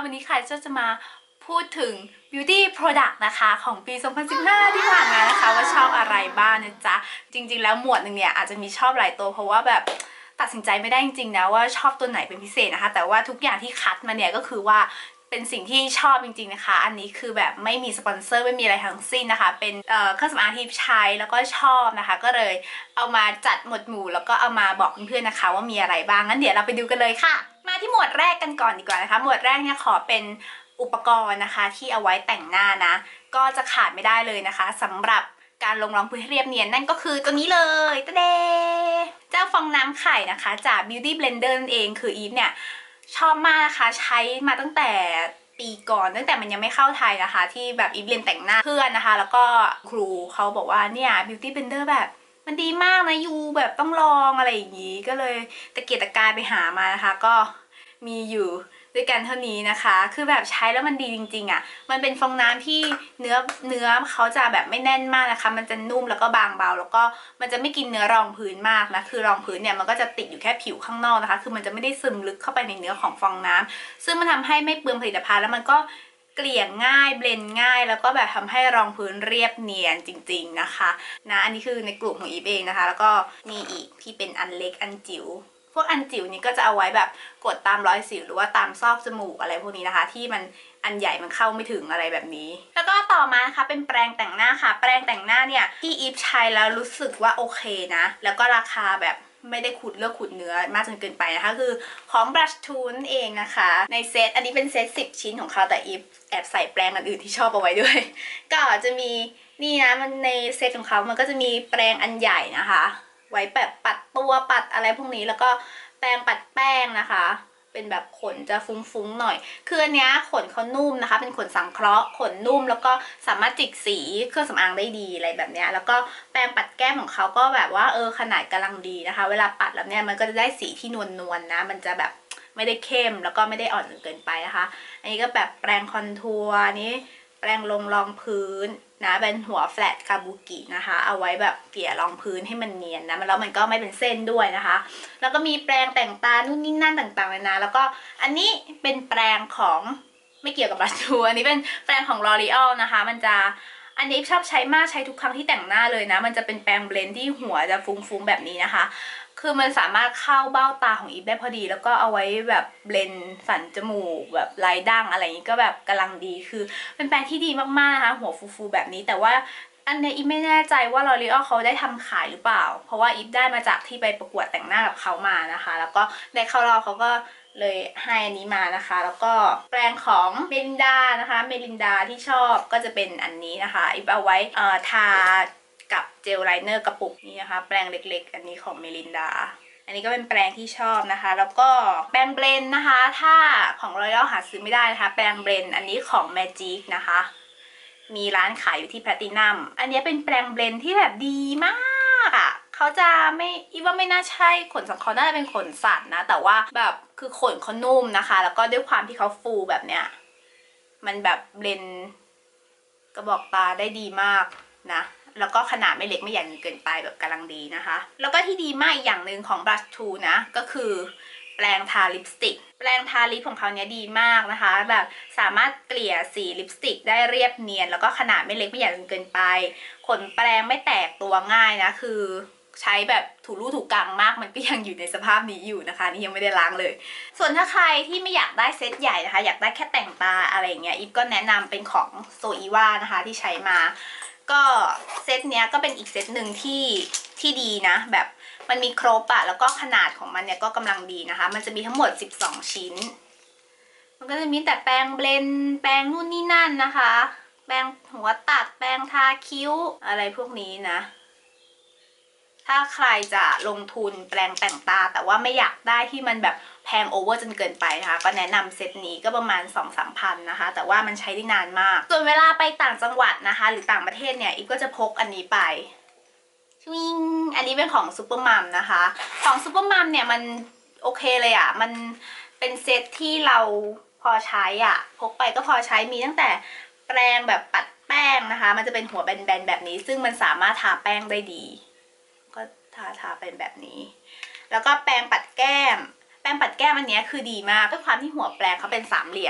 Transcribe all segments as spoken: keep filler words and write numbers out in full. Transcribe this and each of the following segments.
วันนี้ค่ะจะจะมาพูดถึง beauty product นะคะของปี สองพันสิบห้า ที่ผ่านมานะคะว่าชอบอะไรบ้างนะจ๊ะจริงๆแล้วหมวดหนึ่งเนี่ยอาจจะมีชอบหลายตัวเพราะว่าแบบตัดสินใจไม่ได้จริงๆนะว่าชอบตัวไหนเป็นพิเศษนะคะแต่ว่าทุกอย่างที่คัดมาเนี่ยก็คือว่าเป็นสิ่งที่ชอบจริงๆนะคะอันนี้คือแบบไม่มีสปอนเซอร์ไม่มีอะไรทั้งสิ้นนะคะเป็นเอ่อเครื่องสำอางที่ใช้แล้วก็ชอบนะคะก็เลยเอามาจัดหมวดหมู่แล้วก็เอามาบอกเพื่อนๆนะคะว่ามีอะไรบ้างงั้นเดี๋ยวเราไปดูกันเลยค่ะมาที่หมวดแรกกันก่อนดีกว่านะคะหมวดแรกเนี่ยขอเป็นอุปกรณ์นะคะที่เอาไว้แต่งหน้านะก็จะขาดไม่ได้เลยนะคะสำหรับการลงรองพื้นให้เรียบเนียนนั่นก็คือตัวนี้เลยตะเดเจ้าฟองน้ำไข่นะคะจาก Beauty Blender นั่นเองคืออีฟเนี่ยชอบมากนะคะใช้มาตั้งแต่ปีก่อนตั้งแต่มันยังไม่เข้าไทยนะคะที่แบบอีฟเรียนแต่งหน้าเพื่อนนะคะแล้วก็ครูเขาบอกว่าเนี่ย Beauty Blender แบบมันดีมากนะยูแบบต้องลองอะไรอย่างนี้ก็เลยตะเกียกตะกายไปหามานะคะก็มีอยู่ด้วยกันเท่านี้นะคะคือแบบใช้แล้วมันดีจริงๆอ่ะมันเป็นฟองน้ำที่เนื้อเนื้อเขาจะแบบไม่แน่นมากนะคะมันจะนุ่มแล้วก็บางเบาแล้วก็มันจะไม่กินเนื้อรองพื้นมากนะคือรองพื้นเนี่ยมันก็จะติดอยู่แค่ผิวข้างนอกนะคะคือมันจะไม่ได้ซึมลึกเข้าไปในเนื้อของฟองน้ำซึ่งมันทำให้ไม่เปลืองผลิตภัณฑ์แล้วมันก็เกลี่ยง่ายเบลนง่ายแล้วก็แบบทำให้รองพื้นเรียบเนียนจริงๆนะคะนะอันนี้คือในกลุ่มของอีฟเองนะคะแล้วก็มีอีกที่เป็นอันเล็กอันจิ๋วพวกอันจิ๋วนี้ก็จะเอาไว้แบบกดตามรอยสิวหรือว่าตามซอกจมูกอะไรพวกนี้นะคะที่มันอันใหญ่มันเข้าไม่ถึงอะไรแบบนี้แล้วก็ต่อมานะคะเป็นแปรงแต่งหน้าค่ะแปรงแต่งหน้าเนี่ยที่อีฟใช้แล้วรู้สึกว่าโอเคนะแล้วก็ราคาแบบไม่ได้ขุดเลือกขุดเนื้อมากจนเกินไปนะคะคือของ Brush Tool นั่นเองนะคะในเซตอันนี้เป็นเซตสิบชิ้นของเขาแต่อีฟแอบใส่แปรงอันอื่นที่ชอบเอาไว้ด้วยก็จะมีนี่นะมันในเซตของเขามันก็จะมีแปรงอันใหญ่นะคะไว้แบบปัดตัวปัดอะไรพวกนี้แล้วก็แปรงปัดแป้งนะคะเป็นแบบขนจะฟุ้งๆหน่อยคืออันนี้ขนเขานุ่มนะคะเป็นขนสังเคราะห์ขนนุ่มแล้วก็สามารถจิกสีเครื่องสำอางได้ดีอะไรแบบนี้แล้วก็แปรงปัดแก้มของเขาก็แบบว่าเออขนาดกำลังดีนะคะเวลาปัดแล้วเนี่ยมันก็จะได้สีที่นวลๆนะมันจะแบบไม่ได้เข้มแล้วก็ไม่ได้อ่อนจนเกินไปนะคะอันนี้ก็แบบแปรงคอนทัวร์นี้แปรงลงรองพื้นนะเป็นหัวแฟลตคาบุกินะคะเอาไว้แบบเกลี่ยรองพื้นให้มันเนียนนะแล้วมันก็ไม่เป็นเส้นด้วยนะคะแล้วก็มีแปรงแต่งตานู่นนี่นั่นต่างๆเลยนะแล้วก็อันนี้เป็นแปรงของไม่เกี่ยวกับบัตทูอันนี้เป็นแปรงของ L'Oreal นะคะมันจะอันนี้ชอบใช้มากใช้ทุกครั้งที่แต่งหน้าเลยนะมันจะเป็นแปรงเบลนด์ที่หัวจะฟุ้งๆแบบนี้นะคะคือมันสามารถเข้าเบ้าตาของอีฟได้พอดีแล้วก็เอาไว้แบบเบลนสันจมูกแบบลายดั้งอะไรอย่างนี้ก็แบบกำลังดีคือเป็นแปรงที่ดีมากๆนะคะหัวฟูๆแบบนี้แต่ว่าอันนี้อีฟไม่แน่ใจว่า L'Oreal เขาได้ทำขายหรือเปล่าเพราะว่าอีฟได้มาจากที่ไปประกวดแต่งหน้ากับเขามานะคะแล้วก็ได้เข้ารอบเขาก็เลยให้อันนี้มานะคะแล้วก็แปรงของเมลินดานะคะเมลินดาที่ชอบก็จะเป็นอันนี้นะคะอีฟเอาไว้เอ่อทากับเจลไลเนอร์กระปุกนี้นะคะแปรงเล็กๆอันนี้ของเมลินดาอันนี้ก็เป็นแปรงที่ชอบนะคะแล้วก็แปรงเบลนนะคะถ้าของ L'Oreal หาซื้อไม่ได้นะคะแปรงเบลนอันนี้ของ Magic นะคะมีร้านขายอยู่ที่แพลตินัมอันนี้เป็นแปรงเบลนที่แบบดีมากอ่ะเขาจะไม่อีว่าไม่น่าใช่ขนสังเคราะห์น่าจะเป็นขนสัตว์นะแต่ว่าแบบคือขนเขานุ่มนะคะแล้วก็ด้วยความที่เขาฟูแบบเนี้ยมันแบบเบลนกระบอกตาได้ดีมากนะแล้วก็ขนาดไม่เล็กไม่ใหญ่เกินไปแบบกำลังดีนะคะแล้วก็ที่ดีมากอีกอย่างหนึ่งของ Brush Tool นะก็คือแปรงทาลิปสติกแปรงทาลิปของเขาเนี้ยดีมากนะคะแบบสามารถเกลี่ยสีลิปสติกได้เรียบเนียนแล้วก็ขนาดไม่เล็กไม่ใหญ่จนเกินไปขนแปรงไม่แตกตัวง่ายนะคือใช้แบบถูรูถูกังมากมันก็ยังอยู่ในสภาพนี้อยู่นะคะนี่ยังไม่ได้ล้างเลยส่วนถ้าใครที่ไม่อยากได้เซตใหญ่นะคะอยากได้แค่แต่งตาอะไรอย่างเงี้ยอีฟก็แนะนำเป็นของโซอีวานะคะที่ใช้มาก็เซตเนี้ยก็เป็นอีกเซตหนึ่งที่ที่ดีนะแบบมันมีครบอะแล้วก็ขนาดของมันเนี่ยก็กำลังดีนะคะมันจะมีทั้งหมดสิบสองชิ้นมันก็จะมีแต่แปรงเบลนแปรงนู่นนี่นั่นนะคะแปรงหัวตัดแปรงทาคิ้วอะไรพวกนี้นะถ้าใครจะลงทุนแปรงแต่งตาแต่ว่าไม่อยากได้ที่มันแบบแพงโอเวอร์จนเกินไปนะคะก็แนะนำเซตนี้ก็ประมาณ สองถึงสาม พันนะคะแต่ว่ามันใช้ได้นานมากส่วนเวลาไปต่างจังหวัดนะคะหรือต่างประเทศเนี่ยอีฟก็จะพกอันนี้ไปชิงอันนี้เป็นของซูเปอร์มัมนะคะของซูเปอร์มัมเนี่ยมันโอเคเลยอ่ะมันเป็นเซตที่เราพอใช้อ่ะพกไปก็พอใช้มีตั้งแต่แปรงแบบปัดแป้งนะคะมันจะเป็นหัวแบนๆแบบนี้ซึ่งมันสามารถทาแป้งได้ดีก็ทาทาเป็นแบบนี้แล้วก็แปรงปัดแก้มแปรงปัดแก้มอันนี้คือดีมากด้วยความที่หัวแปรงเขาเป็นสามเหลี่ยม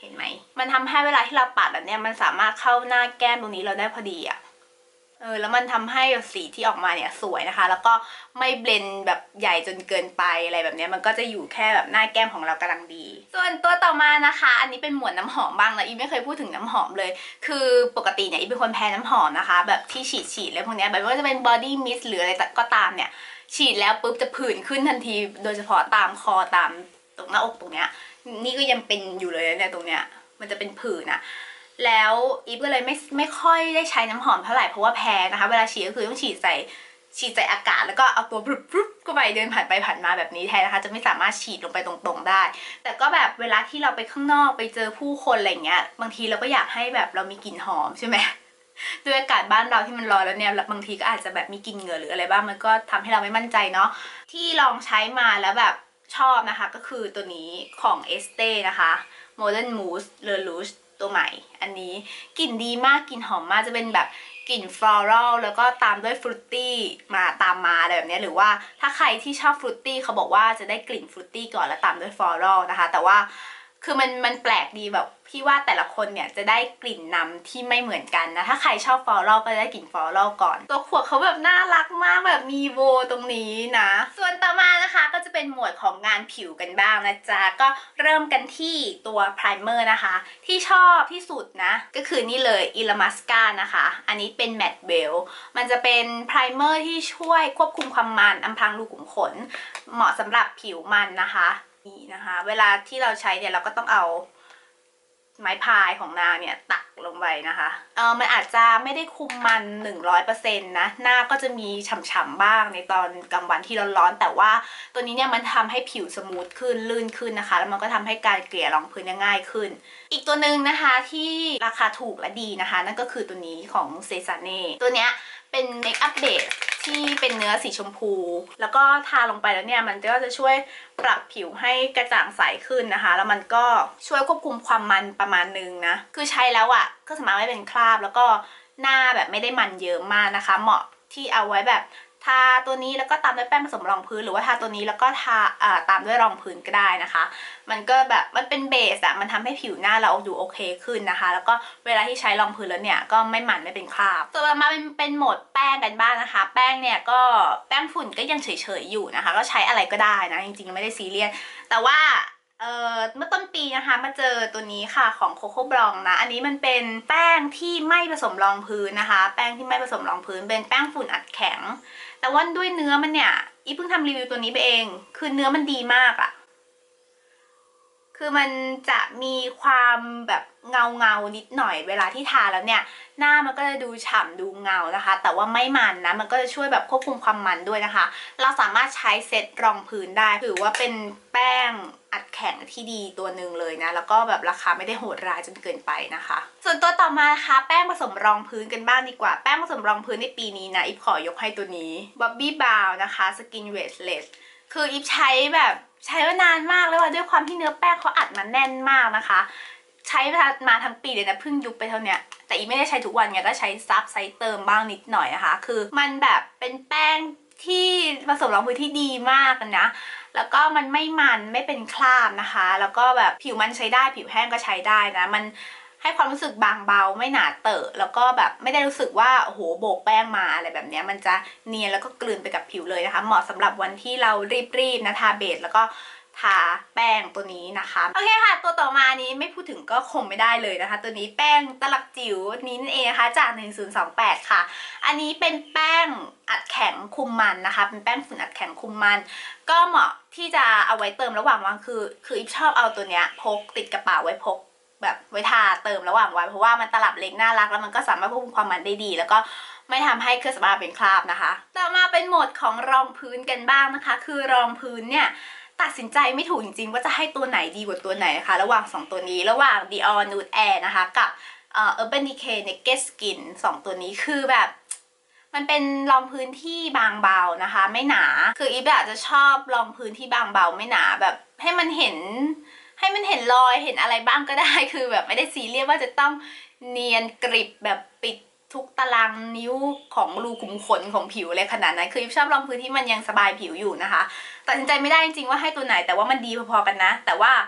เห็นไหมมันทำให้เวลาที่เราปัดแบบเนี้ยมันสามารถเข้าหน้าแก้มตรงนี้เราได้พอดีอะเออแล้วมันทำให้สีที่ออกมาเนี่ยสวยนะคะแล้วก็ไม่เบลนแบบใหญ่จนเกินไปอะไรแบบนี้มันก็จะอยู่แค่แบบหน้าแก้มของเรากำลังดีส่วนตัวต่อมานะคะอันนี้เป็นหมวดน้ำหอมบ้างนะอีไม่เคยพูดถึงน้ำหอมเลยคือปกติเนี่ยอีเป็นคนแพ้น้ำหอมนะคะแบบที่ฉีดฉีดอะไรพวกนี้แบบว่าจะเป็น body mist หรืออะไรก็ตามเนี่ยฉีดแล้วปุ๊บจะผื่นขึ้นทันทีโดยเฉพาะตามคอตามตรงหน้าอกตรงเนี้ยนี่ก็ยังเป็นอยู่เลยเนี่ยตรงเนี้ยมันจะเป็นผื่นอะแล้วอีฟก็เลยไม่ไม่ค่อยได้ใช้น้ำหอมเท่าไหร่เพราะว่าแพ้นะคะเวลาฉีดก็คือต้องฉีดใส่ฉีดใส่อากาศแล้วก็เอาตัวปรุบปรุบก็ไปเดินผ่านไปผ่านมาแบบนี้แทนนะคะจะไม่สามารถฉีดลงไปตรงๆได้แต่ก็แบบเวลาที่เราไปข้างนอกไปเจอผู้คนอะไรเงี้ยบางทีเราก็อยากให้แบบเรามีกลิ่นหอมใช่ไหมด้วยอากาศบ้านเราที่มันร้อนแล้วเนี่ยบางทีก็อาจจะแบบมีกลิ่นเหงื่อหรืออะไรบ้างมันก็ทำให้เราไม่มั่นใจเนาะที่ลองใช้มาแล้วแบบชอบนะคะก็คือตัวนี้ของ Estée นะคะ Modern Mousse Le Rouge ตัวใหม่อันนี้กลิ่นดีมากกลิ่นหอมมากจะเป็นแบบกลิ่นฟลอรัลแล้วก็ตามด้วยฟรุตตี้มาตามมาอะไรแบบนี้หรือว่าถ้าใครที่ชอบฟรุตตี้เขาบอกว่าจะได้กลิ่นฟรุตตี้ก่อนแล้วตามด้วยฟลอรัลนะคะแต่ว่าคือมันมันแปลกดีแบบพี่ว่าแต่ละคนเนี่ยจะได้กลิ่นนำที่ไม่เหมือนกันนะถ้าใครชอบฟลอรัลก็จะได้กลิ่นฟลอรัลก่อนตัวขวดเขาแบบน่ารักมากแบบมีโบตรงนี้นะส่วนต่อมานะคะก็จะเป็นหมวดของงานผิวกันบ้างนะจ๊ะก็เริ่มกันที่ตัวไพรเมอร์นะคะที่ชอบที่สุดนะก็คือนี่เลยอิลามัสกานะคะอันนี้เป็นแมตต์เบลมันจะเป็นไพรเมอร์ที่ช่วยควบคุมความมันอำพรางรูขุมขนเหมาะสำหรับผิวมันนะคะนี่นะคะเวลาที่เราใช้เนี่ยเราก็ต้องเอาไม้พายของนางเนี่ยตักลงไปนะคะเออมันอาจจะไม่ได้คุมมัน หนึ่งร้อยเปอร์เซ็นต์ นะหน้าก็จะมีฉ่ำๆบ้างในตอนกลางวันที่ร้อนๆแต่ว่าตัวนี้เนี่ยมันทำให้ผิวสมูทขึ้นลื่นขึ้นนะคะแล้วมันก็ทำให้การเกลี่ยรองพื้นง่ายขึ้นอีกตัวหนึ่งนะคะที่ราคาถูกและดีนะคะนั่นก็คือตัวนี้ของเซซาเน่ตัวเนี้ยเป็นเมคอัพเบสที่เป็นเนื้อสีชมพูแล้วก็ทาลงไปแล้วเนี่ยมันก็จะช่วยปรับผิวให้กระจ่างใสขึ้นนะคะแล้วมันก็ช่วยควบคุมความมันประมาณนึงนะคือใช้แล้วอะ่ะก็สามารถไม่เป็นคราบแล้วก็หน้าแบบไม่ได้มันเยอะมากนะคะเหมาะที่เอาไว้แบบทาตัวนี้แล้วก็ตามด้วยแป้งผสมรองพื้นหรือว่าทาตัวนี้แล้วก็ทาอ่าตามด้วยรองพื้นก็ได้นะคะมันก็แบบมันเป็นเบสอะมันทำให้ผิวหน้าเราดูโอเคขึ้นนะคะแล้วก็เวลาที่ใช้รองพื้นแล้วเนี่ยก็ไม่มันไม่เป็นคราบต่อมาเป็นเป็นโหมดแป้งกันบ้างนะคะแป้งเนี่ยก็แป้งฝุ่นก็ยังเฉยๆอยู่นะคะก็ใช้อะไรก็ได้นะจริงๆไม่ได้ซีเรียสแต่ว่าเอ่อเมื่อต้นปีนะคะมาเจอตัวนี้ค่ะของโคโค่บลองนะอันนี้มันเป็นแป้งที่ไม่ผสมรองพื้นนะคะแป้งที่ไม่ผสมรองพื้นเป็นแป้งฝุ่นอัดแข็งแต่ว่าด้วยเนื้อมันเนี่ยอีเพิ่งทำรีวิวตัวนี้ไปเองคือเนื้อมันดีมากอะคือมันจะมีความแบบเงาเงานิดหน่อยเวลาที่ทาแล้วเนี่ยหน้ามันก็จะดูฉ่ำดูเงานะคะแต่ว่าไม่มันนะมันก็จะช่วยแบบควบคุมความมันด้วยนะคะเราสามารถใช้เซตรองพื้นได้ถือว่าเป็นแป้งอัดแข็งที่ดีตัวหนึ่งเลยนะแล้วก็แบบราคาไม่ได้โหดร้ายจนเกินไปนะคะส่วนตัวต่อมานะคะแป้งผสมรองพื้นกันบ้างดีกว่าแป้งผสมรองพื้นในปีนี้นะอิฟขอยกให้ตัวนี้ Bobbi Brown นะคะ Skin Weightless คืออิฟใช้แบบใช้มานานมากแล้วด้วยความที่เนื้อแป้งเขาอัดมาแน่นมากนะคะใช้มาทั้งปีเลยนะเพิ่งยุบไปเท่านี้แต่อีไม่ได้ใช้ทุกวันไงก็ใช้ซับไซส์เติมบ้างนิดหน่อยนะคะคือมันแบบเป็นแป้งที่ผสมรองพื้นที่ดีมากนะแล้วก็มันไม่มันไม่เป็นคราบนะคะแล้วก็แบบผิวมันใช้ได้ผิวแห้งก็ใช้ได้นะมันให้ความรู้สึกบางเบาไม่หนาเตอะแล้วก็แบบไม่ได้รู้สึกว่าโอ้โหโบกแป้งมาอะไรแบบนี้มันจะเนียนแล้วก็กลืนไปกับผิวเลยนะคะเหมาะสำหรับวันที่เรารีบๆนะทาเบสแล้วก็ทาแป้งตัวนี้นะคะโอเคค่ะตัวต่อมานี้ไม่พูดถึงก็คงไม่ได้เลยนะคะตัวนี้แป้งตลับจิ๋วนี้นั่นเองนะคะจากหนึ่งศูนย์สองแปดค่ะอันนี้เป็นแป้งอัดแข็งคุมมันนะคะเป็นแป้งฝุ่นอัดแข็งคุมมันก็เหมาะที่จะเอาไว้เติมระหว่างวันคือคืออิฟชอบเอาตัวเนี้ยพกติดกระเป๋าไว้พกแบบไว้ทาเติมระหว่างวันเพราะว่ามันตลับเล็กน่ารักแล้วมันก็สามารถควบคุมความมันได้ดีแล้วก็ไม่ทำให้เครื่องสำอางเป็นคราบนะคะต่อมาเป็นโหมดของรองพื้นกันบ้างนะคะคือรองพื้นเนี่ยตัดสินใจไม่ถูกจริงๆว่าจะให้ตัวไหนดีกว่าตัวไหนนะคะระหว่างสองตัวนี้ระหว่าง Dior Nude Air นะคะกับเอ่อ Urban Decay Naked Skin สองตัวนี้คือแบบมันเป็นรองพื้นที่บางเบานะคะไม่หนาคืออีฟอาจจะชอบรองพื้นที่บางเบาไม่หนาแบบให้มันเห็นให้มันเห็นรอยเห็นอะไรบ้างก็ได้คือแบบไม่ได้ซีเรียสว่าจะต้องเนียนกริบแบบปิดทุกตารางนิ้วของรูขุมขนของผิวเลยขนาดนั้นคือชอบรองพื้นที่มันยังสบายผิวอยู่นะคะตัดสินใจไม่ได้จริงๆว่าให้ตัวไหนแต่ว่ามันดีพอๆกันนะแต่ว่า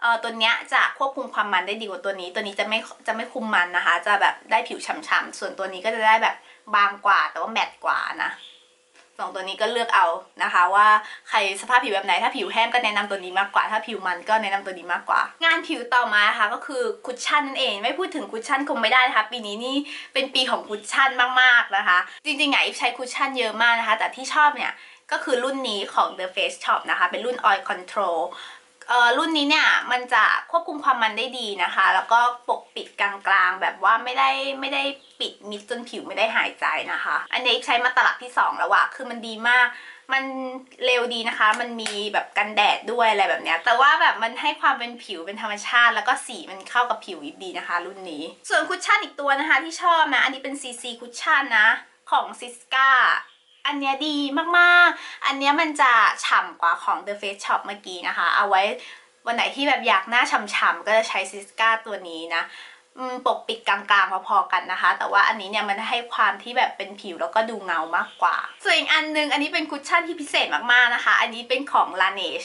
เออตัวเนี้ยจะควบคุมความมันได้ดีกว่าตัวนี้ตัวนี้จะไม่จะไม่คุมมันนะคะจะแบบได้ผิวฉ่ำๆส่วนตัวนี้ก็จะได้แบบบางกว่าแต่ว่าแมตต์กว่านะสองตัวนี้ก็เลือกเอานะคะว่าใครสภาพผิวแบบไหนถ้าผิวแห้งก็แนะนำตัวนี้มากกว่าถ้าผิวมันก็แนะนำตัวนี้มากกว่างานผิวต่อมานะคะก็คือคุชชั่นนั่นเองไม่พูดถึงคุชชั่นคงไม่ได้นะคะปีนี้นี่เป็นปีของคุชชั่นมากๆนะคะจริงๆอ่ะอิฟใช้คุชชั่นเยอะมากนะคะแต่ที่ชอบเนี่ยก็คือรุ่นนี้ของ The Face Shop นะคะเป็นรุ่น Oil Controlเอ่อรุ่นนี้เนี่ยมันจะควบคุมความมันได้ดีนะคะแล้วก็ปกปิดกลางๆแบบว่าไม่ได้ไม่ได้ปิดมิดจนผิวไม่ได้หายใจนะคะอันนี้ใช้มาตลับที่สองแล้วอะคือมันดีมากมันเร็วดีนะคะมันมีแบบกันแดดด้วยอะไรแบบเนี้ยแต่ว่าแบบมันให้ความเป็นผิวเป็นธรรมชาติแล้วก็สีมันเข้ากับผิวดีนะคะรุ่นนี้ส่วนคุชชั่นอีกตัวนะคะที่ชอบนะอันนี้เป็น ซี ซี คุชชั่นนะของซิสกาอันเนี้ยดีมากๆอันเนี้ยมันจะฉ่ำกว่าของ The Face Shop เมื่อกี้นะคะเอาไว้วันไหนที่แบบอยากหน้าฉ่ำๆก็จะใช้ซิสกาตัวนี้นะปกปิดกลางๆพอๆกันนะคะแต่ว่าอันนี้เนี่ยมันให้ความที่แบบเป็นผิวแล้วก็ดูเงามากกว่าส่วนอีกอันนึงอันนี้เป็นคุชชั่นที่พิเศษมากๆนะคะอันนี้เป็นของ Laneige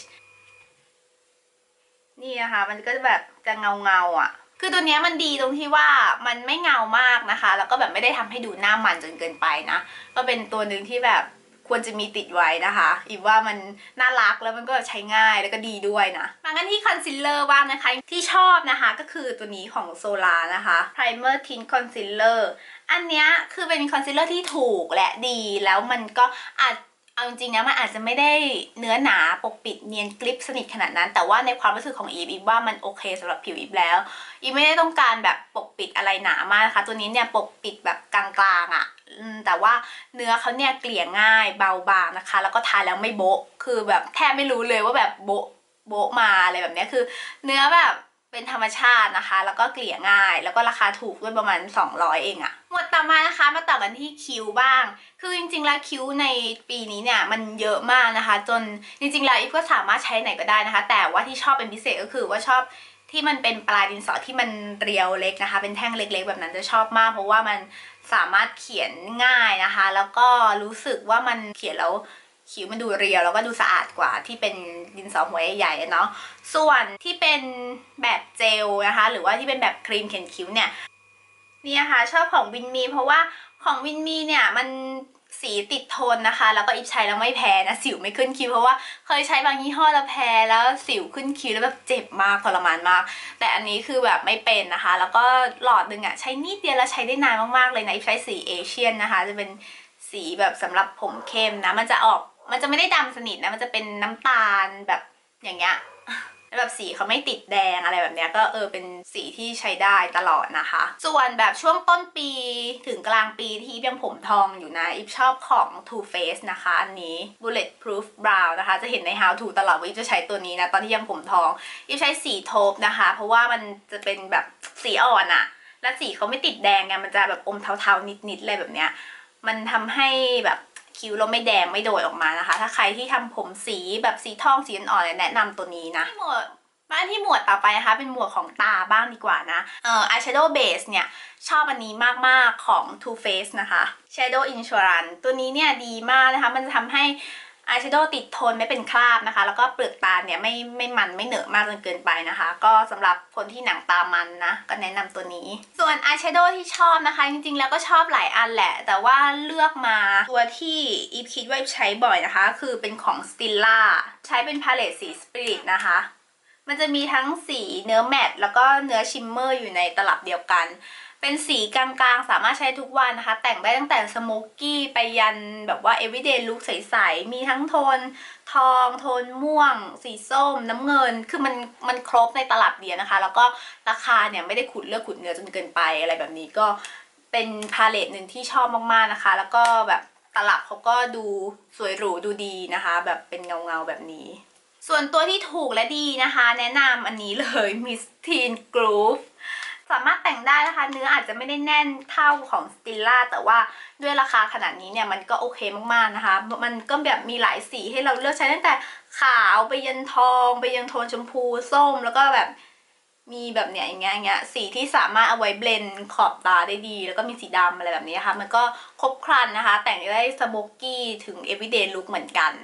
นี่นะคะมันก็จะแบบจะเงาเงาอ่ะคือตัวนี้มันดีตรงที่ว่ามันไม่เงามากนะคะแล้วก็แบบไม่ได้ทำให้ดูหน้ามันจนเกินไปนะก็เป็นตัวหนึ่งที่แบบควรจะมีติดไว้นะคะอีกว่ามันน่ารักแล้วมันก็ใช้ง่ายแล้วก็ดีด้วยนะมากันที่คอนซีลเลอร์บ้างนะคะที่ชอบนะคะก็คือตัวนี้ของโซลานะคะ Primer Tint Concealer อันเนี้ยคือเป็นคอนซีลเลอร์ที่ถูกและดีแล้วมันก็อาจเอาจริงๆนะมันอาจจะไม่ได้เนื้อหนาปกปิดเนียนกริบสนิทขนาดนั้นแต่ว่าในความรู้สึกของอีฟอีฟว่ามันโอเคสำหรับผิวอีฟแล้วอีฟไม่ได้ต้องการแบบปกปิดอะไรหนามากนะคะตัวนี้เนี่ยปกปิดแบบกลางๆอะ่ะแต่ว่าเนื้อเขาเนี่ยเกลี่ยง่ายเบาบางนะคะแล้วก็ทาแล้วไม่โบ๊ะคือแบบแทบไม่รู้เลยว่าแบบโบ๊ะโบ๊ะมาอะไรแบบนี้คือเนื้อแบบเป็นธรรมชาตินะคะแล้วก็เกลี่ยง่ายแล้วก็ราคาถูกด้วยประมาณสองร้อยเองอะหมวดต่อมานะคะมาต่อกันที่คิ้วบ้างคือจริงๆแล้วคิ้วในปีนี้เนี่ยมันเยอะมากนะคะจนจริงๆแล้วอีฟก็สามารถใช้ไหนก็ได้นะคะแต่ว่าที่ชอบเป็นพิเศษก็คือว่าชอบที่มันเป็นปลายดินสอที่มันเรียวเล็กนะคะเป็นแท่งเล็กๆแบบนั้นจะชอบมากเพราะว่ามันสามารถเขียนง่ายนะคะแล้วก็รู้สึกว่ามันเขียนแล้วคิ้วมันดูเรียวแล้วก็ดูสะอาดกว่าที่เป็นดินสอหัวใหญ่ๆเนาะส่วนที่เป็นแบบเจลนะคะหรือว่าที่เป็นแบบครีมเขียนคิ้วเนี่ยนี่นะคะชอบของวินมีเพราะว่าของวินมีเนี่ยมันสีติดทนนะคะแล้วก็อิฟใช้แล้วไม่แพ้นะสิวไม่ขึ้นคิ้วเพราะว่าเคยใช้บางยี่ห้อแล้วแพ้แล้วสิวขึ้นคิ้วแล้วแบบเจ็บมากทรมานมากแต่อันนี้คือแบบไม่เป็นนะคะแล้วก็หลอดหนึ่งอะใช้นิดเดียวแล้วใช้ได้นานมากๆเลยนะอิฟใช้สีเอเชียนนะคะจะเป็นสีแบบสำหรับผมเข้มนะมันจะออกมันจะไม่ได้ดำสนิทนะมันจะเป็นน้ำตาลแบบอย่างเงี้ยแบบสีเขาไม่ติดแดงอะไรแบบเนี้ยก็เออเป็นสีที่ใช้ได้ตลอดนะคะส่วนแบบช่วงต้นปีถึงกลางปีที่ยังผมทองอยู่นะอิฟชอบของ Too Faced นะคะอันนี้ Bullet Proof Brow นะคะจะเห็นใน How To ตลอดว่าอิฟจะใช้ตัวนี้นะตอนที่ยังผมทองอิฟใช้สีโทปนะคะเพราะว่ามันจะเป็นแบบสีอ่อนอะและสีเขาไม่ติดแดงไงมันจะแบบอมเทาๆนิดๆอะไรแบบเนี้ยมันทำให้แบบคิ้วเราไม่แดงไม่โดดออกมานะคะถ้าใครที่ทำผมสีแบบสีทองสีอ่อนๆแนะนำตัวนี้นะหมวดมาที่หมวดต่อไปนะคะเป็นหมวดของตาบ้างดีกว่านะเอ่อ eyeshadow base เนี่ยชอบอันนี้มากๆของ Too Faced นะคะ Shadow Insurance ตัวนี้เนี่ยดีมากนะคะมันจะทำให้อายแชโดว์ติดทนไม่เป็นคราบนะคะแล้วก็เปลือกตาเนี่ยไม่ไม่มันไม่เหนอะมากจนเกินไปนะคะก็สำหรับคนที่หนังตามันนะก็แนะนำตัวนี้ส่วนอายแชโดว์ที่ชอบนะคะจริงๆแล้วก็ชอบหลายอันแหละแต่ว่าเลือกมาตัวที่อีฟคิดว่าใช้บ่อยนะคะคือเป็นของ Stila ใช้เป็นพาเลตสี Spirit นะคะมันจะมีทั้งสีเนื้อแมตต์แล้วก็เนื้อชิมเมอร์อยู่ในตลับเดียวกันเป็นสีกลางๆสามารถใช้ทุกวันนะคะแต่งได้ตั้งแต่สโมกกี้ไปยันแบบว่า everyday look ใสๆมีทั้งโทนทองโทนม่วงสีส้มน้ำเงินคือมันมันครบในตลับเดียวนะคะแล้วก็ราคาเนี่ยไม่ได้ขุดเลือกขุดเนื้อจนเกินไปอะไรแบบนี้ก็เป็นพาเลตหนึ่งที่ชอบมากๆนะคะแล้วก็แบบตลับเขาก็ดูสวยหรูดูดีนะคะแบบเป็นเงาๆแบบนี้ส่วนตัวที่ถูกและดีนะคะแนะนำอันนี้เลย Miss Teen Grooveสามารถแต่งได้นะคะเนื้ออาจจะไม่ได้แน่นเท่าของ Stila แต่ว่าด้วยราคาขนาดนี้เนี่ยมันก็โอเคมากๆนะคะมันก็แบบมีหลายสีให้เราเลือกใช้ตั้งแต่ขาวไปยันทองไปยันโทนชมพูส้มแล้วก็แบบมีแบบเนี้ยอย่างเงี้ยอย่างเงี้ยสีที่สามารถเอาไว้เบลนด์ขอบตาได้ดีแล้วก็มีสีดำอะไรแบบนี้ค่ะมันก็ครบครันนะคะแต่งได้สโมกกี้ถึง everyday look เหมือนกัน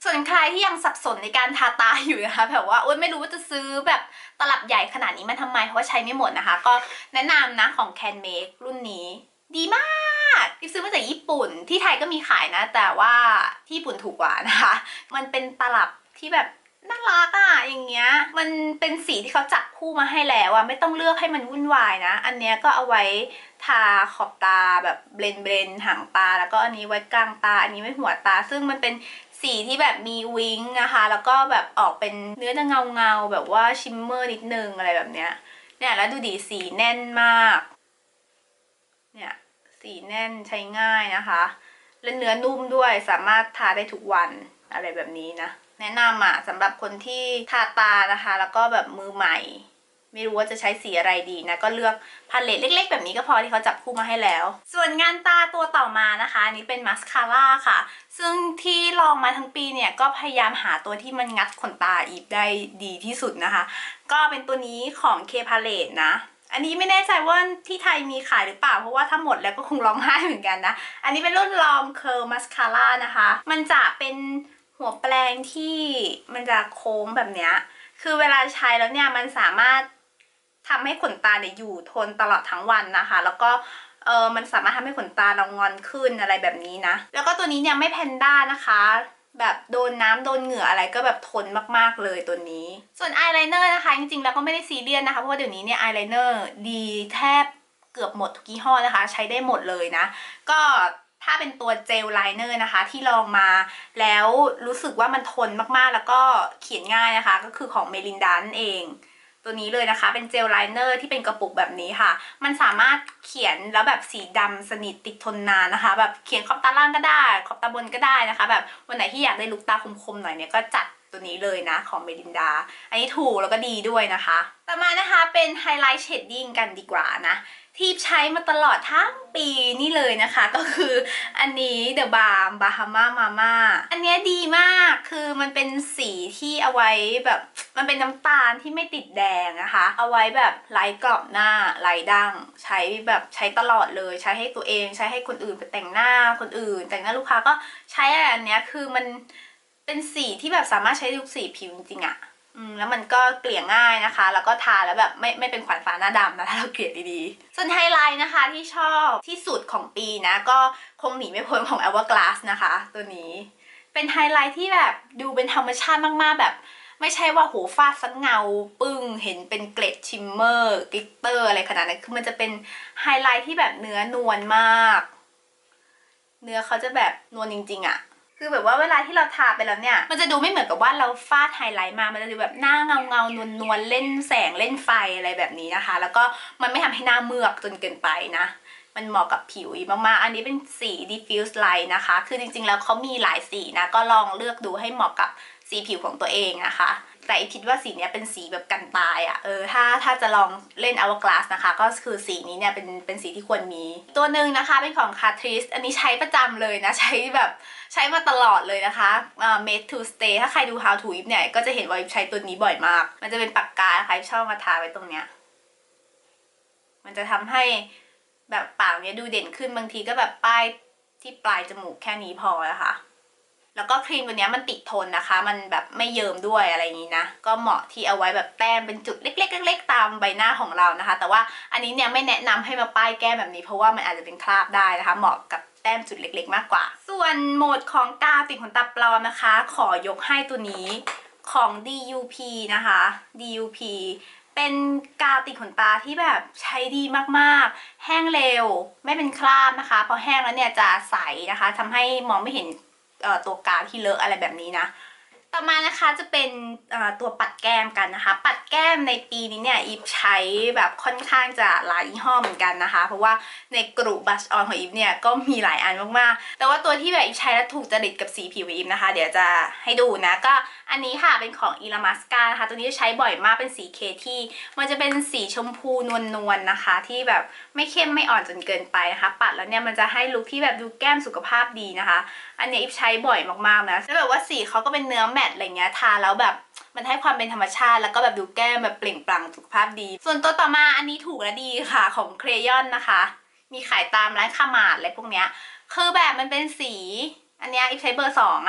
ส่วนใครที่ยังสับสนในการทาตาอยู่นะคะแบบว่าโอ๊ยไม่รู้ว่าจะซื้อแบบตลับใหญ่ขนาดนี้มาทำไมเพราะว่าใช้ไม่หมดนะคะก็แนะนำนะของ Can Make รุ่นนี้ดีมากที่ซื้อมาจากญี่ปุ่นที่ไทยก็มีขายนะแต่ว่าที่ญี่ปุ่นถูกกว่านะคะมันเป็นตลับที่แบบน่ารักอ่ะอย่างเงี้ยมันเป็นสีที่เขาจับคู่มาให้แล้วอ่ะไม่ต้องเลือกให้มันวุ่นวายนะอันเนี้ยก็เอาไว้ทาขอบตาแบบเบลนเบลนหางตาแล้วก็อันนี้ไว้กลางตาอันนี้ไว้หัวตาซึ่งมันเป็นสีที่แบบมีวิงนะคะแล้วก็แบบออกเป็นเนื้อจะเงาเงาแบบว่าชิมเมอร์นิดนึงอะไรแบบเนี้ยเนี่ยแล้วดูดีสีแน่นมากเนี่ยสีแน่นใช้ง่ายนะคะและเนื้อนุ่มด้วยสามารถทาได้ทุกวันอะไรแบบนี้นะแนะนำอ่ะสำหรับคนที่ทาตานะคะแล้วก็แบบมือใหม่ไม่รู้ว่าจะใช้สีอะไรดีนะก็เลือกพาเลตเล็กๆแบบนี้ก็พอที่เขาจับคู่มาให้แล้วส่วนงานตาตัวต่อมานะคะอันนี้เป็นมัสคาร่าค่ะซึ่งที่ลองมาทั้งปีเนี่ยก็พยายามหาตัวที่มันงัดขนตาอีฟได้ดีที่สุดนะคะก็เป็นตัวนี้ของ K Palette นะอันนี้ไม่แน่ใจว่าที่ไทยมีขายหรือเปล่าเพราะว่าถ้าหมดแล้วก็คงร้องไห้เหมือนกันนะอันนี้เป็นรุ่นลองเคิร์ลมัสคาร่านะคะมันจะเป็นหัวแปรงที่มันจะโค้งแบบเนี้ยคือเวลาใช้แล้วเนี่ยมันสามารถทำให้ขนตาเนี่ยอยู่ทนตลอดทั้งวันนะคะแล้วก็เออมันสามารถทำให้ขนตาเรางอนขึ้นอะไรแบบนี้นะแล้วก็ตัวนี้เนี่ยไม่แพนด้านะคะแบบโดนน้ำโดนเหงื่ออะไรก็แบบทนมากๆเลยตัวนี้ส่วนอายไลเนอร์นะคะจริงๆแล้วก็ไม่ได้ซีเรียสนะคะเพราะว่าเดี๋ยวนี้เนี่ยอายไลเนอร์ดีแทบเกือบหมดทุกยี่ห้อนะคะใช้ได้หมดเลยนะก็ถ้าเป็นตัวเจลไลเนอร์นะคะที่ลองมาแล้วรู้สึกว่ามันทนมากๆแล้วก็เขียนง่ายนะคะก็คือของเมลินดานั่นเองตัวนี้เลยนะคะเป็นเจลไลเนอร์ที่เป็นกระปุกแบบนี้ค่ะมันสามารถเขียนแล้วแบบสีดำสนิทติดทนนานนะคะแบบเขียนขอบตาล่างก็ได้ขอบตาบนก็ได้นะคะแบบวันไหนที่อยากได้ลุคตาคมๆหน่อยเนี่ยก็จัดตัวนี้เลยนะของเมลินดาอันนี้ถูกแล้วก็ดีด้วยนะคะต่อมานะคะเป็นไฮไลท์เชดดิ้งกันดีกว่านะที่ใช้มาตลอดทั้งปีนี่เลยนะคะก็คืออันนี้ The Balm Bahama Mama อันนี้ดีมากคือมันเป็นสีที่เอาไว้แบบมันเป็นน้ำตาลที่ไม่ติดแดงนะคะเอาไว้แบบไล่กรอบหน้าไล่ดั้งใช้แบบใช้ตลอดเลยใช้ให้ตัวเองใช้ให้คนอื่นไปแต่งหน้าคนอื่นแต่งหน้าลูกค้าก็ใช้อันนี้คือมันเป็นสีที่แบบสามารถใช้ทุกสีผิวจริงๆอะอืมแล้วมันก็เกลี่ยง่ายนะคะแล้วก็ทาแล้วแบบไม่ไม่เป็นขวานฟ้าหน้าดำนะถ้าเราเกลี่ยดีๆส่วนไฮไลท์นะคะที่ชอบที่สุดของปีนะก็คงหนีไม่พ้นของ Hourglass นะคะตัวนี้เป็นไฮไลท์ที่แบบดูเป็นธรรมชาติมากๆแบบไม่ใช่ว่าโหฟาดซัดเงาปึ้งเห็นเป็นเกล็ดชิมเมอร์กลิตเตอร์อะไรขนาดนั้นคือมันจะเป็นไฮไลท์ที่แบบเนื้อนวลมากเนื้อเขาจะแบบนวลจริงๆอะคือแบบว่าเวลาที่เราทาไปแล้วเนี่ยมันจะดูไม่เหมือนกับว่าเราฟาดไฮไลท์มามันจะดูแบบหน้าเงาเงานวลนวลเล่นแสงเล่นไฟอะไรแบบนี้นะคะแล้วก็มันไม่ทำให้หน้าเมือกจนเกินไปนะมันเหมาะกับผิวมากๆอันนี้เป็นสี diffuse light นะคะคือจริงๆแล้วเขามีหลายสีนะก็ลองเลือกดูให้เหมาะกับสีผิวของตัวเองนะคะแต่คิดว่าสีนี้เป็นสีแบบกันตายอะ่ะเออถ้าถ้าจะลองเล่น Hourglass นะคะก็คือสีนี้เนี่ยเป็นเป็นสีที่ควรมีตัวหนึ่งนะคะเป็นของ Catrice อันนี้ใช้ประจำเลยนะใช้แบบใช้มาตลอดเลยนะคะ uh, Made to Stay ถ้าใครดู How to Ip เนี่ยก็จะเห็นว่าใช้ตัวนี้บ่อยมากมันจะเป็นปากกาใครชอบมาทาไว้ตรงเนี้ยมันจะทำให้แบบปากเนี้ยดูเด่นขึ้นบางทีก็แบบป้ายที่ปลายจมูกแค่นี้พอนะคะแล้วก็ครีมตัวนี้มันติดทนนะคะมันแบบไม่เยิ้มด้วยอะไรอย่างนี้นะก็เหมาะที่เอาไว้แบบแต้มเป็นจุดเล็กๆเล็กๆตามใบหน้าของเรานะคะแต่ว่าอันนี้เนี่ยไม่แนะนำให้มาป้ายแก้มแบบนี้เพราะว่ามันอาจจะเป็นคราบได้นะคะเหมาะกับแต้มจุดเล็กๆมากกว่าส่วนโหมดของกาวติดขนตาปลอมนะคะขอยกให้ตัวนี้ของ ดี ยู พี นะคะ ดี ยู พี เป็นกาวติดขนตาที่แบบใช้ดีมากๆแห้งเร็วไม่เป็นคราบนะคะพอแห้งแล้วเนี่ยจะใสนะคะทำให้มองไม่เห็นตัวกาวที่เลอะอะไรแบบนี้นะต่อมานะคะจะเป็นตัวปัดแก้มกันนะคะปัดแก้มในปีนี้เนี่ยอีฟใช้แบบค่อนข้างจะหลายยี่ห้อเหมือนกันนะคะเพราะว่าในกลุ่มบัชออนของอีฟเนี่ยก็มีหลายอันมากๆแต่ว่าตัวที่แบบอีฟใช้แล้วถูกจริตกับสีผิวอีฟนะคะเดี๋ยวจะให้ดูนะก็อันนี้ค่ะเป็นของอีลามัสกานะคะตัวนี้ใช้บ่อยมากเป็นสีเคที่มันจะเป็นสีชมพูนวลๆนะคะที่แบบไม่เข้มไม่อ่อนจนเกินไปนะคะปัดแล้วเนี่ยมันจะให้ลุคที่แบบดูแก้มสุขภาพดีนะคะอันนี้อีฟใช้บ่อยมากๆนะแล้วแบบว่าสีเขาก็เป็นเนื้อแมตต์อะไรเงี้ยทาแล้วแบบมันให้ความเป็นธรรมชาติแล้วก็แบบดูแก้มแบบเปล่งปลั่งสุขภาพดีส่วนตัวต่อมาอันนี้ถูกและดีค่ะของเครยอนนะคะมีขายตามร้านคามาดอะไรพวกเนี้ยคือแบบมันเป็นสีอันเนี้ยอีฟใช้เบอร์สองอ่ะ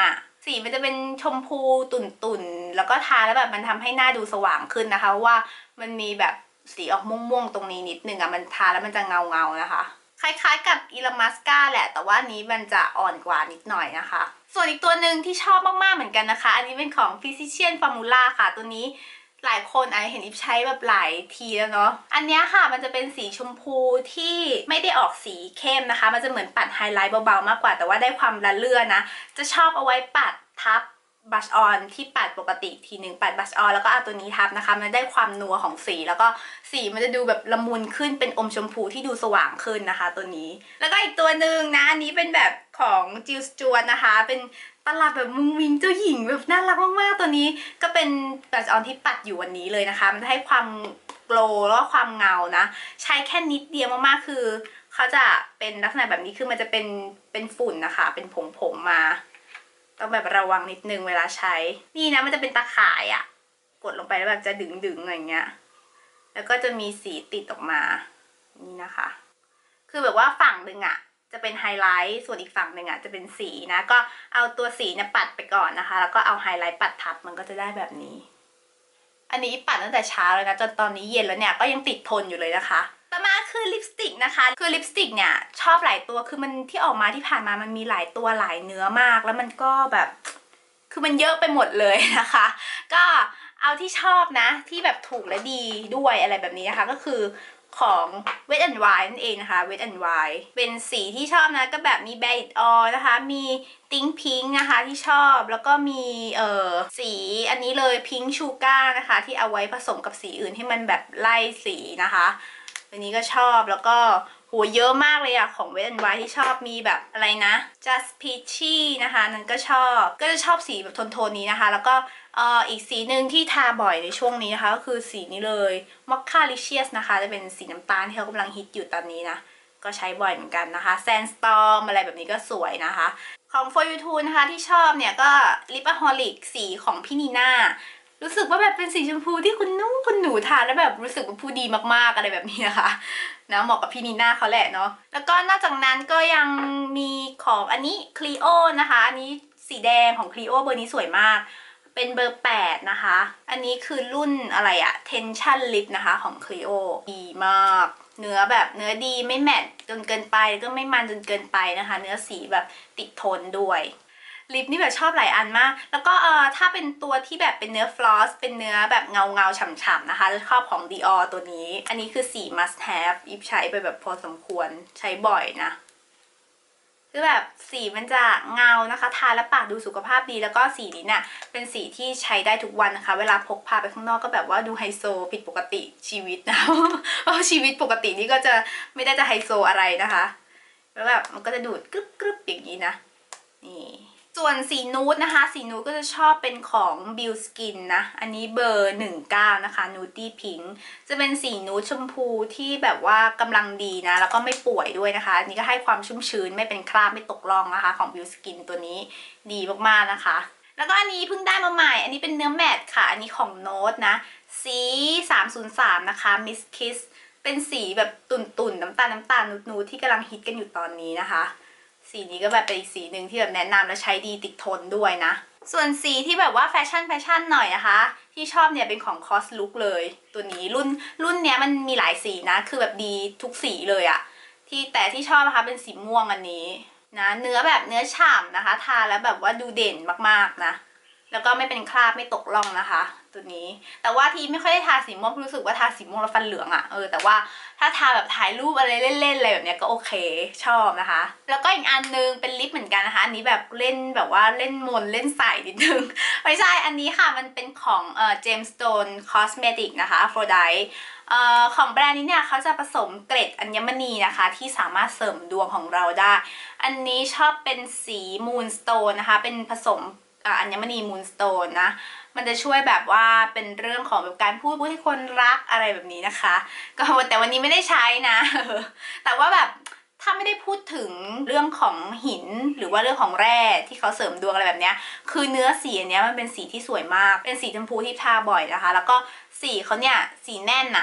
สีมันจะเป็นชมพูตุ่นๆแล้วก็ทาแล้วแบบมันทำให้หน้าดูสว่างขึ้นนะคะเพราะว่ามันมีแบบสีออกม่วงๆตรงนี้นิดนึงอะมันทาแล้วมันจะเงาๆนะคะคล้ายๆกับอิลามัสกาแหละแต่ว่านี้มันจะอ่อนกว่านิดหน่อยนะคะส่วนอีกตัวหนึ่งที่ชอบมากๆเหมือนกันนะคะอันนี้เป็นของ Physician Formula ค่ะตัวนี้หลายคนอาจจะเห็นอิฟใช้แบบหลายทีแล้วเนาะอันนี้ค่ะมันจะเป็นสีชมพูที่ไม่ได้ออกสีเข้มนะคะมันจะเหมือนปัดไฮไลท์เบาๆมากกว่าแต่ว่าได้ความละเลื่อนนะจะชอบเอาไว้ปัดทับบัชออนที่ปัดปกติทีหนึ่งปัดบัชออนแล้วก็เอาตัวนี้ทับนะคะมันได้ความนัวของสีแล้วก็สีมันจะดูแบบละมุนขึ้นเป็นอมชมพูที่ดูสว่างขึ้นนะคะตัวนี้แล้วก็อีกตัวหนึ่งนะอันนี้เป็นแบบของจิลสจวตนะคะเป็นตลับแบบมุ้งมิ้งเจ้าหญิงแบบน่ารักมากๆตัวนี้ก็เป็นบัชออนที่ปัดอยู่วันนี้เลยนะคะมันจะให้ความโกลว์แล้วก็ความเงานะใช้แค่นิดเดียวมากๆคือเขาจะเป็นลักษณะแบบนี้คือมันจะเป็นเป็นฝุ่นนะคะเป็นผงๆมาต้องแบบระวังนิดนึงเวลาใช้นี่นะมันจะเป็นตาข่ายอะกดลงไปแล้วแบบจะดึงๆอะไรเงี้ยแล้วก็จะมีสีติดออกมานี่นะคะคือแบบว่าฝั่งหนึ่งอะจะเป็นไฮไลท์ส่วนอีกฝั่งหนึ่งอะจะเป็นสีนะก็เอาตัวสีเนี่ยปัดไปก่อนนะคะแล้วก็เอาไฮไลท์ปัดทับมันก็จะได้แบบนี้อันนี้ปัดตั้งแต่เช้าเลยนะจนตอนนี้เย็นแล้วเนี่ยก็ยังติดทนอยู่เลยนะคะต่อมาคือลิปสติกนะคะคือลิปสติกเนี่ยชอบหลายตัวคือมันที่ออกมาที่ผ่านมามันมีหลายตัวหลายเนื้อมากแล้วมันก็แบบคือมันเยอะไปหมดเลยนะคะก็เอาที่ชอบนะที่แบบถูกและดีด้วยอะไรแบบนี้นะคะก็คือของ Wet n Wild นั่นเองนะคะ Wet n Wild เป็นสีที่ชอบนะก็แบบมี Bare It All นะคะมีThink Pink นะคะที่ชอบแล้วก็มีเอ่อสีอันนี้เลย Pink Sugar นะคะที่เอาไว้ผสมกับสีอื่นให้มันแบบไล่สีนะคะอันนี้ก็ชอบแล้วก็โหเยอะมากเลยอะของ Wet n Wild ที่ชอบมีแบบอะไรนะ Just Peachy นะคะนั่นก็ชอบก็จะชอบสีแบบโทนๆนี้นะคะแล้วก็เอ่ออีกสีหนึ่งที่ทาบ่อยในช่วงนี้นะคะก็คือสีนี้เลย Mocha Licious นะคะจะเป็นสีน้ำตาลที่เขากำลังฮิตอยู่ตอนนี้นะก็ใช้บ่อยเหมือนกันนะคะ Sandstorm อะไรแบบนี้ก็สวยนะคะของ For You To นะคะที่ชอบเนี่ยก็ Lipaholic สีของพี่นีน่ารู้สึกว่าแบบเป็นสีชมพูที่คุณนุ่งคุณหนูทานแล้วแบบรู้สึกว่าผู้ดีมากๆอะไรแบบนี้นะคะนะเหมาะกับพี่นีน่าเขาแหละเนาะแล้วก็นอกจากนั้นก็ยังมีของอันนี้ Clio นะคะอันนี้สีแดงของ Clio เบอร์นี้สวยมากเป็นเบอร์แปดนะคะอันนี้คือรุ่นอะไรอะ Tension Lip นะคะของ Clio ดีมากเนื้อแบบเนื้อดีไม่แมตต์จนเกินไปก็ไม่มันจนเกินไปนะคะเนื้อสีแบบติดทนด้วยลิปนี่แบบชอบหลายอันมากแล้วก็เอ่อถ้าเป็นตัวที่แบบเป็นเนื้อฟลอสเป็นเนื้อแบบเงาเงาฉ่ำๆนะคะจะชอบของ Dior ตัวนี้อันนี้คือสี must have อิฟใช้ไปแบบพอสมควรใช้บ่อยนะคือแบบสีมันจะเงานะคะทาแล้วปากดูสุขภาพดีแล้วก็สีนี้เนี่ยเป็นสีที่ใช้ได้ทุกวันนะคะเวลาพกพาไปข้างนอกก็แบบว่าดูไฮโซผิดปกติชีวิตนะเพราะชีวิตปกตินี่ก็จะไม่ได้จะไฮโซอะไรนะคะแล้วแบบมันก็จะดูดกรึบกรึบอย่างนี้นะนี่ส่วนสีนูดนะคะสีนูดก็จะชอบเป็นของ Bill Skin นะอันนี้เบอร์หนึ่งเก้านะคะ Nudie Pink จะเป็นสีนูดชมพูที่แบบว่ากำลังดีนะแล้วก็ไม่ป่วยด้วยนะคะอันนี้ก็ให้ความชุ่มชื้นไม่เป็นคราบไม่ตกร่องนะคะของ Bill Skin ตัวนี้ดีมากๆนะคะแล้วก็อันนี้เพิ่งได้มาใหม่อันนี้เป็นเนื้อแมตต์ค่ะอันนี้ของโน้ตนะสีสามศูนย์สามนะคะ Miss Kiss เป็นสีแบบตุ่นๆน้ำตาลน้ำตาลนูดๆที่กำลังฮิตกันอยู่ตอนนี้นะคะสีนี้ก็แบบเป็นอีกสีหนึ่งที่แบบแนะนำและใช้ดีติดทนด้วยนะส่วนสีที่แบบว่าแฟชั่นแฟชั่นหน่อยนะคะที่ชอบเนี่ยเป็นของ Cos Look เลยตัวนี้รุ่นรุ่นเนี้ยมันมีหลายสีนะคือแบบดีทุกสีเลยอะที่แต่ที่ชอบนะคะเป็นสีม่วงอันนี้นะเนื้อแบบเนื้อฉ่ำนะคะทาแล้วแบบว่าดูเด่นมากๆนะแล้วก็ไม่เป็นคราบไม่ตกร่องนะคะตัวนี้แต่ว่าทีไม่ค่อยได้ทาสีม่วงรู้สึกว่าทาสีม่วงแล้วฟันเหลืองอะ่ะเออแต่ว่าถ้าทาแบบถ่ายรูปอะไรเล่นๆอะไรแบบเนี้ยก็โอเคชอบนะคะแล้วก็อีกอันนึงเป็นลิปเหมือนกันนะคะอันนี้แบบเล่นแบบว่าเล่นมนเล่นใส่นิดนึงไม่ใช่อันนี้ค่ะมันเป็นของเอ่อ Gemstone Cosmetic นะคะ Aphrodite เอ่อของแบรนด์นี้เนี่ยเขาจะผสมเกล็ดอัญมณีนะคะที่สามารถเสริมดวงของเราได้อันนี้ชอบเป็นสี Moonstone นะคะเป็นผสมอัญมณี Moonstone นะมันจะช่วยแบบว่าเป็นเรื่องของแบบการพูดพูดให้คนรักอะไรแบบนี้นะคะก็แต่วันนี้ไม่ได้ใช้นะแต่ว่าแบบถ้าไม่ได้พูดถึงเรื่องของหินหรือว่าเรื่องของแร่ที่เขาเสริมดวงอะไรแบบนี้คือเนื้อสีอันนี้มันเป็นสีที่สวยมากเป็นสีชมพูที่ทาบ่อยนะคะแล้วก็สีเขาเนี่ยสีแน่นอะ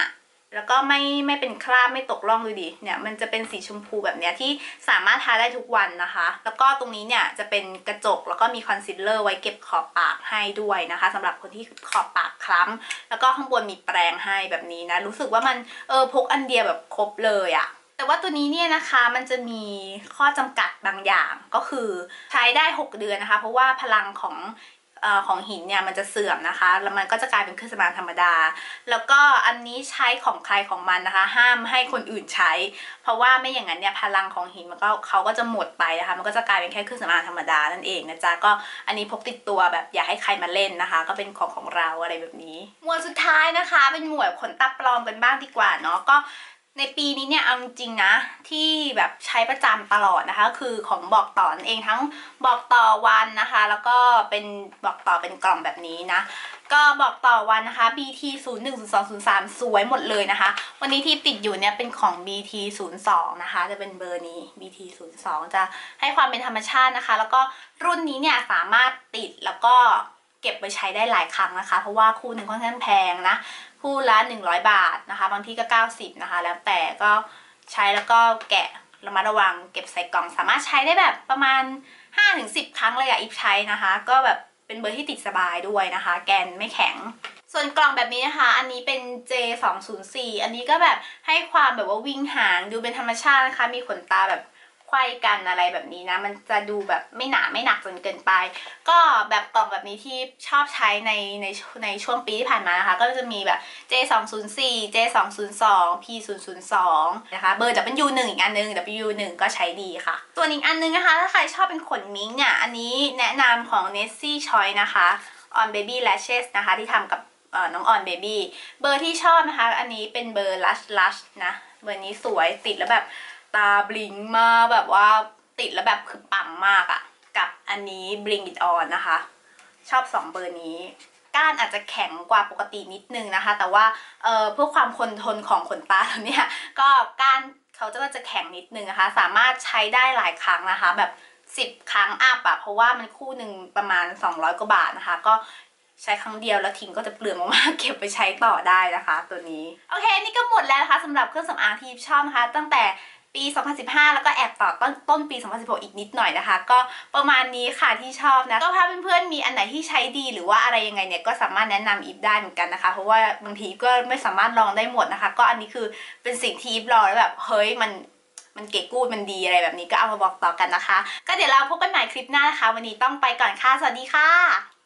แล้วก็ไม่ไม่เป็นคราบไม่ตกร่องดูดิเนี่ยมันจะเป็นสีชมพูแบบเนี้ยที่สามารถทาได้ทุกวันนะคะแล้วก็ตรงนี้เนี่ยจะเป็นกระจกแล้วก็มีคอนซีลเลอร์ไว้เก็บขอบปากให้ด้วยนะคะสำหรับคนที่ขอบปากคล้ำแล้วก็ข้างบนมีแปรงให้แบบนี้นะรู้สึกว่ามันเออพกอันเดียวแบบครบเลยอะแต่ว่าตัวนี้เนี่ยนะคะมันจะมีข้อจำกัดบางอย่างก็คือใช้ได้หกเดือนนะคะเพราะว่าพลังของเอ่อของหินเนี่ยมันจะเสื่อมนะคะแล้วมันก็จะกลายเป็นเครื่องสำอางธรรมดาแล้วก็อันนี้ใช้ของใครของมันนะคะห้ามให้คนอื่นใช้เพราะว่าไม่อย่างนั้นเนี่ยพลังของหินมันก็เขาก็จะหมดไปนะคะมันก็จะกลายเป็นแค่เครื่องสำอางธรรมดานั่นเองนะจ๊ะก็อันนี้พกติดตัวแบบอย่าให้ใครมาเล่นนะคะก็เป็นของของเราอะไรแบบนี้หมวดสุดท้ายนะคะเป็นหมวดขนตาปลอมกันบ้างดีกว่าเนาะก็ในปีนี้เนี่ยเอาจริงๆนะที่แบบใช้ประจำตลอดนะคะคือของบอกต่อนั่นเองทั้งบอกต่อวันนะคะแล้วก็เป็นบอกต่อเป็นกล่องแบบนี้นะก็บอกต่อวันนะคะ บี ที ศูนย์ หนึ่ง ศูนย์ สอง ศูนย์ สาม สวยหมดเลยนะคะวันนี้ที่ติดอยู่เนี่ยเป็นของ บี ที ศูนย์ สอง นะคะจะเป็นเบอร์นี้ บี ที ศูนย์ สอง จะให้ความเป็นธรรมชาตินะคะแล้วก็รุ่นนี้เนี่ยสามารถติดแล้วก็เก็บไปใช้ได้หลายครั้งนะคะเพราะว่าคู่หนึ่งค่อนข้างแพงนะคู่ละหนึ่งร้อยบาทนะคะบางที่ก็เก้าสิบนะคะแล้วแต่ก็ใช้แล้วก็แกะระมัดระวังเก็บใส่กล่องสามารถใช้ได้แบบประมาณ ห้าถึงสิบ ครั้งเลยอะอิฟใช้นะคะก็แบบเป็นเบอร์ที่ติดสบายด้วยนะคะแกนไม่แข็งส่วนกล่องแบบนี้นะคะอันนี้เป็น เจ สอง ศูนย์ สี่ อันนี้ก็แบบให้ความแบบว่าวิ่งหางดูเป็นธรรมชาตินะคะมีขนตาแบบไขว้กันอะไรแบบนี้นะมันจะดูแบบไม่หนาไม่หนักจนเกินไปก็แบบกล่องแบบนี้ที่ชอบใช้ในในในช่วงปีที่ผ่านมานะคะก็จะมีแบบ เจ สอง ศูนย์ สี่ เจ สอง ศูนย์ สอง พี ศูนย์ ศูนย์ สอง นะคะเบอร์ ดับเบิลยู หนึ่ง อีกอันนึง ดับเบิลยู หนึ่ง ก็ใช้ดีค่ะส่วนอีกอันนึงนะคะถ้าใครชอบเป็นขนมิ้งเนี่ยอันนี้แนะนำของ Nessie Choice นะคะ On Baby Lashes นะคะที่ทำกับน้องออนเบบี้เบอร์ที่ชอบนะคะอันนี้เป็นเบอร์ Lush Lush นะเบอร์นี้สวยติดแล้วแบบตาบลิงมากแบบว่าติดแล้วแบบคือปังมากอะกับอันนี้ Bring It On นะคะชอบสองเบอร์นี้ก้านอาจจะแข็งกว่าปกตินิดนึงนะคะแต่ว่าเอ่อเพื่อความคงทนของขนตาแล้วเนี่ยก็ก้านเขาจะก็จะแข็งนิดนึงนะคะสามารถใช้ได้หลายครั้งนะคะแบบสิบครั้งอัพอะเพราะว่ามันคู่หนึ่งประมาณสองร้อยกว่าบาทนะคะก็ใช้ครั้งเดียวแล้วทิ้งก็จะเปลืองมากๆเก็บไปใช้ต่อได้นะคะตัวนี้โอเคนี่ก็หมดแล้วนะคะสำหรับเครื่องสำอางที่ชอบนะคะตั้งแต่ปี สองพันสิบห้า แล้วก็แอบต่อต้นต้นปี สองพันสิบหก อีกนิดหน่อยนะคะก็ประมาณนี้ค่ะที่ชอบนะก็ถ้าเพื่อนๆมีอันไหนที่ใช้ดีหรือว่าอะไรยังไงเนี่ยก็สามารถแนะนำอีฟได้เหมือนกันนะคะเพราะว่าบางทีก็ไม่สามารถลองได้หมดนะคะก็อันนี้คือเป็นสิ่งที่อีฟลองแล้วแบบเฮ้ยมันมันเก๋กูดมันดีอะไรแบบนี้ก็เอามาบอกต่อกันนะคะก็เดี๋ยวเราพบกันใหม่คลิปหน้านะคะวันนี้ต้องไปก่อนค่ะสวัสดีค่ะ